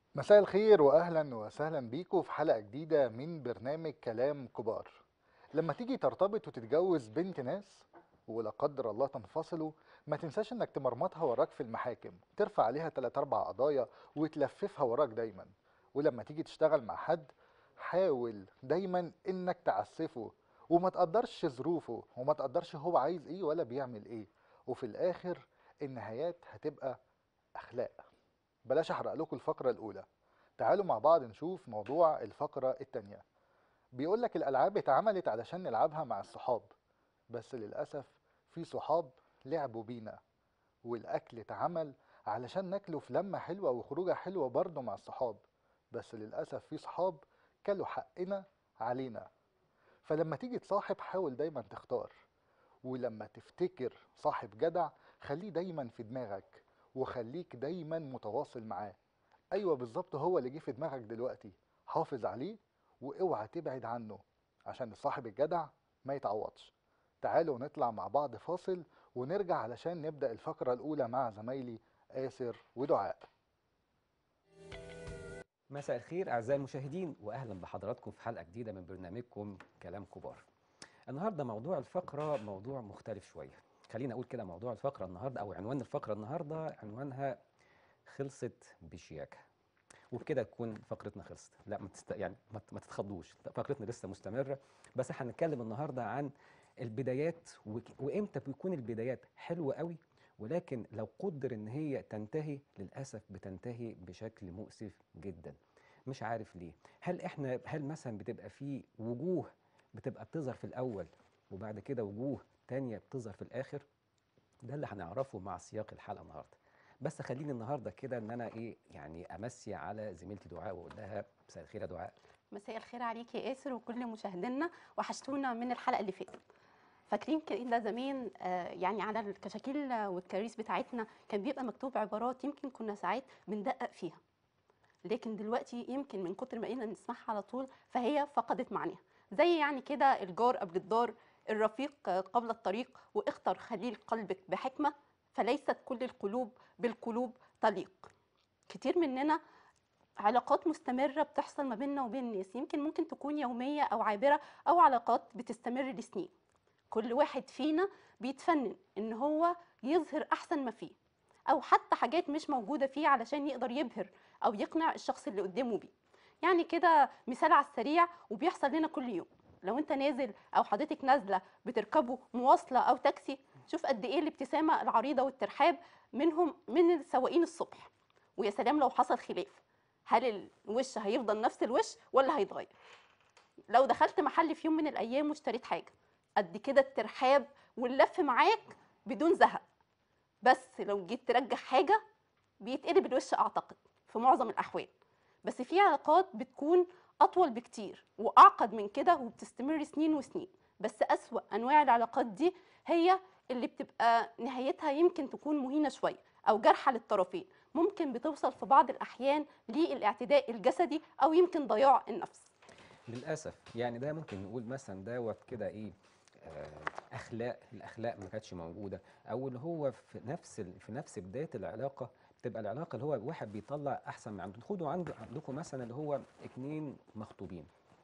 مساء الخير واهلا وسهلا بيكم في حلقة جديدة من برنامج كلام كبار. لما تيجي ترتبط وتتجوز بنت ناس ولا قدر الله تنفصلوا، ما تنساش انك تمرمطها وراك في المحاكم، ترفع عليها 3 4 قضايا وتلففها وراك دايما. ولما تيجي تشتغل مع حد، حاول دايما انك تعسفه وما تقدرش ظروفه وما تقدرش هو عايز ايه ولا بيعمل ايه. وفي الاخر النهايات هتبقى اخلاق. بلاش احرق لكم الفقرة الأولى، تعالوا مع بعض نشوف موضوع الفقرة التانية. بيقولك الألعاب اتعملت علشان نلعبها مع الصحاب، بس للأسف في صحاب لعبوا بينا. والأكل اتعمل علشان ناكله في لمة حلوة وخروجة حلوة برضه مع الصحاب، بس للأسف في صحاب كلوا حقنا علينا. فلما تيجي تصاحب حاول دايما تختار، ولما تفتكر صاحب جدع خليه دايما في دماغك، وخليك دايما متواصل معاه. ايوه بالظبط، هو اللي جه في دماغك دلوقتي. حافظ عليه واوعى تبعد عنه، عشان الصاحب الجدع ما يتعوضش. تعالوا نطلع مع بعض فاصل ونرجع علشان نبدأ الفقرة الأولى مع زمايلي آسر ودعاء. مساء الخير أعزائي المشاهدين وأهلا بحضراتكم في حلقة جديدة من برنامجكم كلام كبار. النهاردة موضوع الفقرة موضوع مختلف شوية. خلينا أقول كده موضوع الفقرة النهاردة أو عنوان الفقرة النهاردة عنوانها خلصت بشياكة. وبكده تكون فقرتنا خلصت. لا يعني ما تتخضوش، فقرتنا لسه مستمرة. بس احنا هنتكلم النهاردة عن البدايات وإمتى بيكون البدايات حلوة قوي، ولكن لو قدر ان هي تنتهي للاسف بتنتهي بشكل مؤسف جدا. مش عارف ليه. هل مثلا بتبقى في وجوه بتبقى بتظهر في الاول وبعد كده وجوه تانية بتظهر في الاخر؟ ده اللي هنعرفه مع سياق الحلقه النهارده. بس خليني النهارده كده ان انا يعني امسي على زميلتي دعاء واقول لها مساء الخير يا دعاء. مساء الخير عليك يا ياسر وكل مشاهدينا. وحشتونا من الحلقه اللي فاتت. فاكرين كده زمان يعني على الكشاكيل والكراريس بتاعتنا كان بيبقى مكتوب عبارات يمكن كنا ساعات بندقق فيها، لكن دلوقتي يمكن من كتر ما بقينا نسمعها على طول فهي فقدت معناها. زي يعني كده الجار قبل الدار، الرفيق قبل الطريق، واختر خليل قلبك بحكمه، فليست كل القلوب بالقلوب تليق. كتير مننا علاقات مستمرة بتحصل ما بيننا وبين الناس، يمكن ممكن تكون يومية أو عابرة، أو علاقات بتستمر لسنين. كل واحد فينا بيتفنن إن هو يظهر أحسن ما فيه، أو حتى حاجات مش موجودة فيه علشان يقدر يبهر أو يقنع الشخص اللي قدامه بيه. يعني كده مثال على السريع وبيحصل لنا كل يوم. لو انت نازل او حضرتك نازله بتركبوا مواصله او تاكسي، شوف قد ايه الابتسامه العريضه والترحاب منهم من السواقين الصبح. ويا سلام لو حصل خلاف، هل الوش هيفضل نفس الوش ولا هيتغير؟ لو دخلت محل في يوم من الايام واشتريت حاجه، قد كده الترحاب واللف معاك بدون زهق. بس لو جيت ترجع حاجه بيتقلب الوش اعتقد في معظم الاحوال. بس في علاقات بتكون اطول بكتير واعقد من كده وبتستمر سنين وسنين. بس اسوأ انواع العلاقات دي هي اللي بتبقى نهايتها يمكن تكون مهينه شويه او جارحه للطرفين، ممكن بتوصل في بعض الاحيان للاعتداء الجسدي او يمكن ضياع النفس. للاسف يعني ده ممكن نقول مثلا دوت كده آه، الاخلاق ما كانتش موجوده، او اللي هو في نفس بدايه العلاقه بتبقى العلاقه اللي هو واحد بيطلع احسن ما عنده. خدوا عندكم مثلا اللي هو اتنين مخطوبين،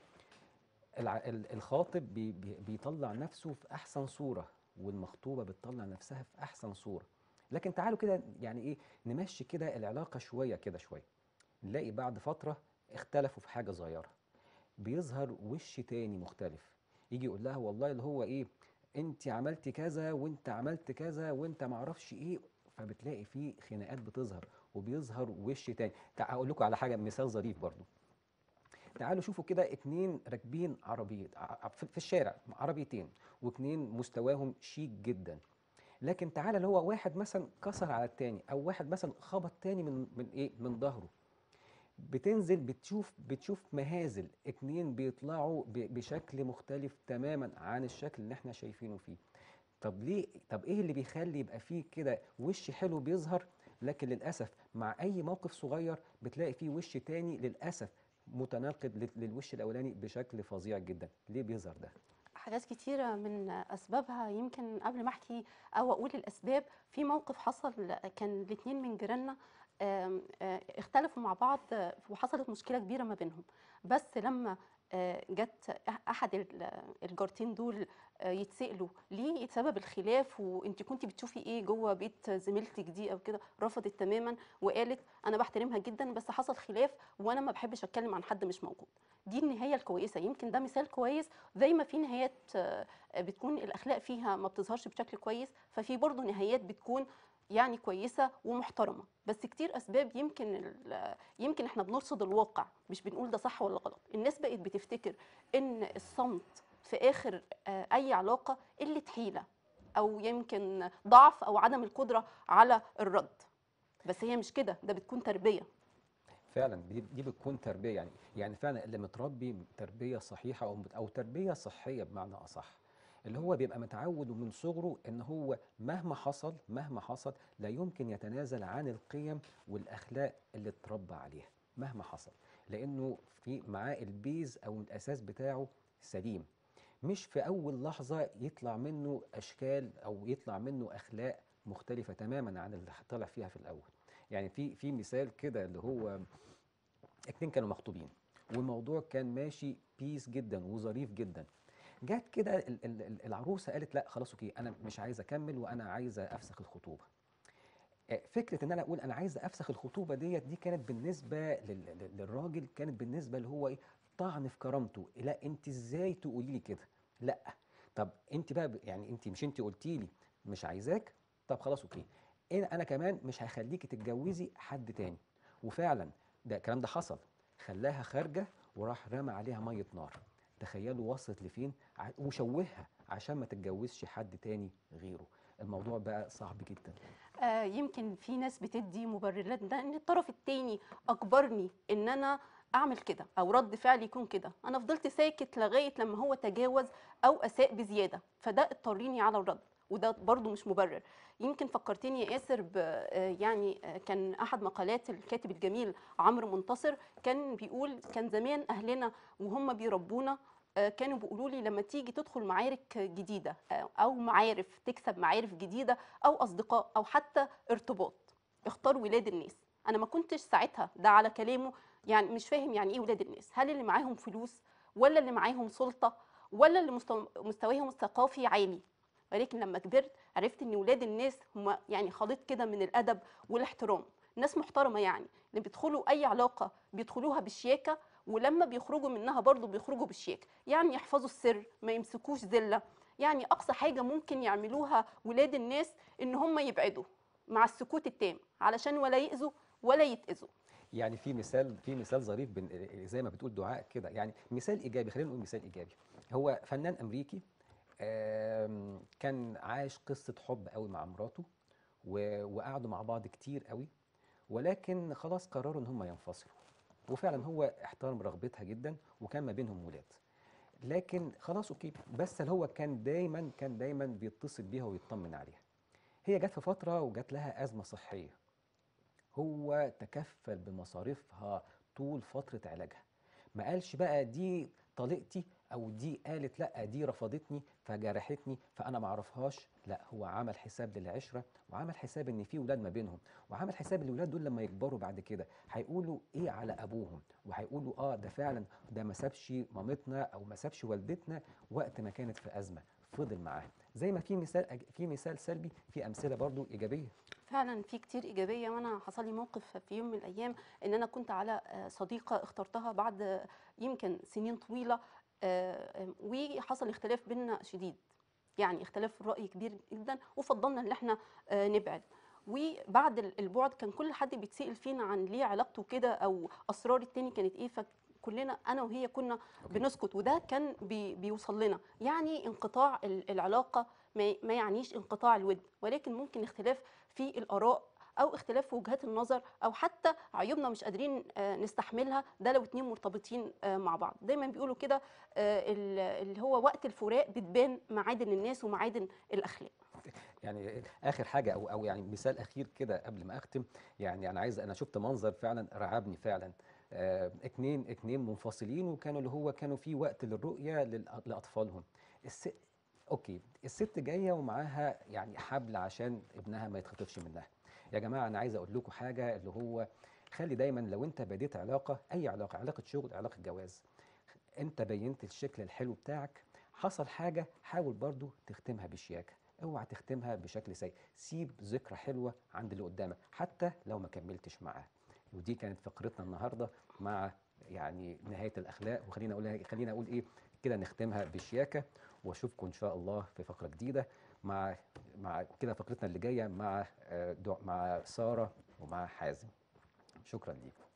الخاطب بيطلع نفسه في احسن صوره، والمخطوبه بتطلع نفسها في احسن صوره. لكن تعالوا كده نمشي كده العلاقه شويه كده شويه، نلاقي بعد فتره اختلفوا في حاجه صغيره، بيظهر وش تاني مختلف. يجي يقول لها والله اللي هو انت عملتي كذا وانت عملت كذا وانت معرفش ايه. فبتلاقي فيه خناقات بتظهر وبيظهر وش تاني. هقول لكم على حاجه، مثال ظريف برضو. تعالوا شوفوا كده اتنين راكبين عربية في الشارع، عربيتين، واتنين مستواهم شيك جدا. لكن تعالى اللي هو واحد مثلا كسر على التاني، او واحد مثلا خبط تاني من ظهره. بتنزل بتشوف مهازل اتنين بيطلعوا بشكل مختلف تماما عن الشكل اللي احنا شايفينه فيه. طب ليه؟ طب ايه اللي بيخلي يبقى فيه كده وش حلو بيظهر، لكن للاسف مع اي موقف صغير بتلاقي فيه وش تاني للاسف متناقض للوش الاولاني بشكل فظيع جدا؟ ليه بيظهر ده؟ حاجات كتيرة من أسبابها. يمكن قبل ما أحكي أو أقول الأسباب، في موقف حصل كان الاتنين من جيراننا اختلفوا مع بعض، وحصلت مشكله كبيره ما بينهم. بس لما جت احد الجارتين دول يتسالوا ليه سبب الخلاف، وانت كنت بتشوفي ايه جوه بيت زميلتك دي او كده، رفضت تماما وقالت انا بحترمها جدا بس حصل خلاف وانا ما بحبش اتكلم عن حد مش موجود. دي النهايه الكويسه. يمكن ده مثال كويس، زي ما في نهايات بتكون الاخلاق فيها ما بتظهرش بشكل كويس، ففي برضه نهايات بتكون يعني كويسه ومحترمه. بس كتير اسباب يمكن احنا بنرصد الواقع مش بنقول ده صح ولا غلط. الناس بقت بتفتكر ان الصمت في اخر اي علاقه قله حيله، او يمكن ضعف او عدم القدره على الرد. بس هي مش كده، ده بتكون تربيه. فعلا دي بتكون تربيه، يعني فعلا اللي متربي تربيه صحيحه او تربيه صحيه بمعنى اصح، اللي هو بيبقى متعود من صغره ان هو مهما حصل لا يمكن يتنازل عن القيم والاخلاق اللي اتربى عليها مهما حصل، لانه في معاه البيز او الاساس بتاعه سليم. مش في اول لحظه يطلع منه اشكال او يطلع منه اخلاق مختلفه تماما عن اللي طلع فيها في الاول. يعني في مثال كده، اللي هو اتنين كانوا مخطوبين والموضوع كان ماشي بيس جدا وظريف جدا. جت كده العروسه قالت لا خلاص اوكي، انا مش عايزه اكمل وانا عايزه افسخ الخطوبه. فكره ان انا اقول انا عايزه افسخ الخطوبه دي كانت بالنسبه للراجل، كانت بالنسبه اللي هو ايه، طعن في كرامته. لا انت ازاي تقولي لي كده؟ لا، طب انت بقى يعني انت مش انت قلتي لي مش عايزاك؟ طب خلاص اوكي، انا كمان مش هخليكي تتجوزي حد تاني. وفعلا ده الكلام ده حصل، خلاها خارجه وراح رمى عليها ميه نار. تخيلوا وصلت لفين، وشوهها عشان ما تتجوزش حد تاني غيره. الموضوع بقى صعب جدا. يمكن في ناس بتدي مبررات ده ان الطرف التاني اجبرني ان انا اعمل كده، او رد فعلي يكون كده. انا فضلت ساكت لغايه لما هو تجاوز او اساء بزياده، فده اضطريني على الرد، وده برضو مش مبرر. يمكن فكرتني يا ياسر كان احد مقالات الكاتب الجميل عمرو منتصر، كان بيقول كان زمان اهلنا وهم بيربونا كانوا بيقولوا لي لما تيجي تدخل معارك جديده او معارف، تكسب معارف جديده او اصدقاء او حتى ارتباط، اختار ولاد الناس. انا ما كنتش ساعتها ده على كلامه يعني مش فاهم يعني ايه ولاد الناس، هل اللي معاهم فلوس ولا اللي معاهم سلطه ولا اللي مستواهم الثقافي عالي؟ ولكن لما كبرت عرفت ان ولاد الناس هم يعني خليط كده من الادب والاحترام، ناس محترمه، يعني اللي بيدخلوا اي علاقه بيدخلوها بالشياكه، ولما بيخرجوا منها برضو بيخرجوا بالشياكه، يعني يحفظوا السر، ما يمسكوش زله. يعني اقصى حاجه ممكن يعملوها ولاد الناس ان هم يبعدوا مع السكوت التام علشان ولا يأذوا ولا يتأذوا. يعني في مثال ظريف زي ما بتقول دعاء كده، يعني مثال ايجابي، خلينا نقول مثال ايجابي. هو فنان امريكي، كان عايش قصه حب قوي مع مراته، وقعدوا مع بعض كتير قوي، ولكن خلاص قرروا ان هم ينفصلوا. وفعلا هو احترم رغبتها جدا وكان ما بينهم ولاد، لكن خلاص اوكي. بس هو كان دايما بيتصل بيها ويطمن عليها. هي جت في فتره وجات لها ازمه صحيه، هو تكفل بمصاريفها طول فترة علاجها. ما قالش بقى دي طليقتي او دي قالت لا دي رفضتني فجرحتني فانا ما اعرفهاش. لا، هو عمل حساب للعشرة، وعمل حساب ان في ولاد ما بينهم، وعمل حساب الولاد دول لما يكبروا بعد كده هيقولوا ايه على ابوهم، وهيقولوا ده فعلا ده ما سابش مامتنا او ما سابش والدتنا وقت ما كانت في ازمة، فضل معاها. زي ما في مثال سلبي، في امثلة برضو ايجابية. فعلا في كتير ايجابيه. وانا حصل لي موقف في يوم من الايام ان انا كنت على صديقه اخترتها بعد يمكن سنين طويله، وحصل اختلاف بيننا شديد، يعني اختلاف في الراي كبير جدا، وفضلنا ان احنا نبعد. وبعد البعد كان كل حد بيتسأل فينا عن ليه علاقته كده او اسرار التاني كانت ايه، فكلنا انا وهي كنا اوكي. بنسكت. وده كان بيوصل لنا يعني انقطاع العلاقه ما يعنيش انقطاع الود، ولكن ممكن اختلاف في الاراء او اختلاف في وجهات النظر، او حتى عيوبنا مش قادرين نستحملها. ده لو اتنين مرتبطين مع بعض. دايما بيقولوا كده اللي هو وقت الفراق بتبان معادن الناس ومعادن الاخلاق. يعني اخر حاجه او يعني مثال اخير كده قبل ما اختم. يعني انا شفت منظر فعلا رعبني فعلا. اتنين منفصلين، وكانوا اللي هو كانوا في وقت للرؤيه لاطفالهم. الس... اوكي، الست جايه ومعاها يعني حبل عشان ابنها ما يتخطفش منها. يا جماعه انا عايز اقول لكم حاجه، اللي هو خلي دايما لو انت بديت علاقه، اي علاقه، علاقه شغل، علاقه جواز، انت بينت الشكل الحلو بتاعك، حصل حاجه حاول برضو تختمها بشياكه، اوعى تختمها بشكل سيء، سيب ذكرى حلوه عند اللي قدامك حتى لو ما كملتش معاه. ودي كانت فقرتنا النهارده مع يعني نهايه الاخلاق، خلينا اقول ايه كده، نختمها بشياكه. واشوفكم ان شاء الله في فقره جديده مع كده فقرتنا اللي جايه مع مع ساره ومع حازم. شكرا ليكم.